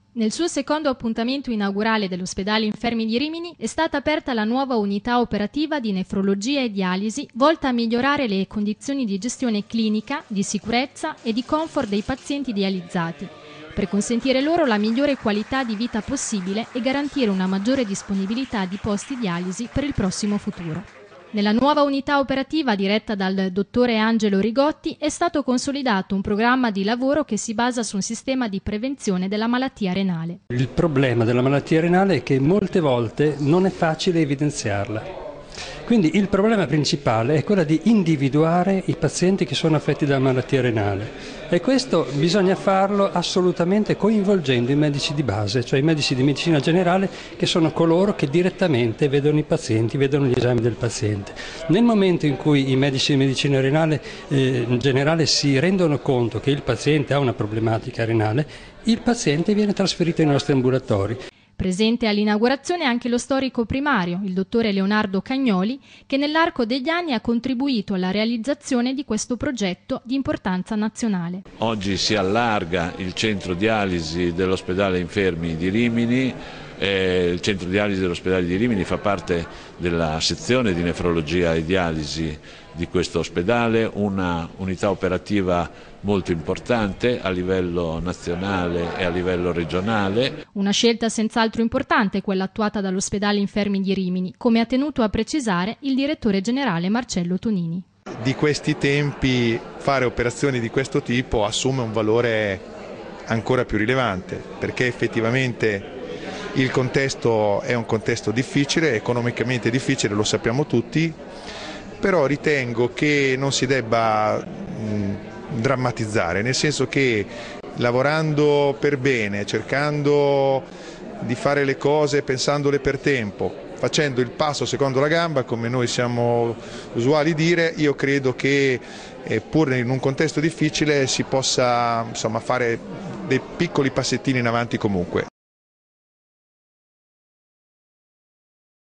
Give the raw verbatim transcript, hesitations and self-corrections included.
Nel suo secondo appuntamento inaugurale dell'ospedale Infermi di Rimini è stata aperta la nuova unità operativa di nefrologia e dialisi volta a migliorare le condizioni di gestione clinica, di sicurezza e di comfort dei pazienti dializzati, per consentire loro la migliore qualità di vita possibile e garantire una maggiore disponibilità di posti dialisi per il prossimo futuro. Nella nuova unità operativa diretta dal dottore Angelo Rigotti è stato consolidato un programma di lavoro che si basa su un sistema di prevenzione della malattia renale. Il problema della malattia renale è che molte volte non è facile evidenziarla. Quindi il problema principale è quello di individuare i pazienti che sono affetti da malattia renale e questo bisogna farlo assolutamente coinvolgendo i medici di base, cioè i medici di medicina generale che sono coloro che direttamente vedono i pazienti, vedono gli esami del paziente. Nel momento in cui i medici di medicina renale eh, in generale si rendono conto che il paziente ha una problematica renale, il paziente viene trasferito ai nostri ambulatori. Presente all'inaugurazione anche lo storico primario, il dottore Leonardo Cagnoli, che nell'arco degli anni ha contribuito alla realizzazione di questo progetto di importanza nazionale. Oggi si allarga il centro dialisi dell'ospedale Infermi di Rimini. Eh, il centro dialisi dell'ospedale di Rimini fa parte della sezione di nefrologia e dialisi di questo ospedale, una unità operativa molto importante a livello nazionale e a livello regionale. Una scelta senz'altro importante quella attuata dall'ospedale Infermi di Rimini, come ha tenuto a precisare il direttore generale Marcello Tonini. Di questi tempi fare operazioni di questo tipo assume un valore ancora più rilevante, perché effettivamente il contesto è un contesto difficile, economicamente difficile, lo sappiamo tutti, però ritengo che non si debba mh, drammatizzare, nel senso che lavorando per bene, cercando di fare le cose pensandole per tempo, facendo il passo secondo la gamba, come noi siamo usuali dire, io credo che eh, pur in un contesto difficile si possa insomma, fare dei piccoli passettini in avanti comunque.